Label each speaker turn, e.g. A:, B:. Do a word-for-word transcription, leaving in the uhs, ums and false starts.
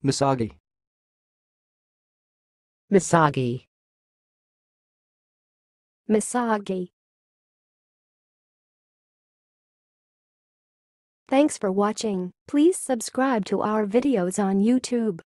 A: messagi,
B: messagi,
C: messagi. Thanks for watching. Please subscribe to our videos on YouTube.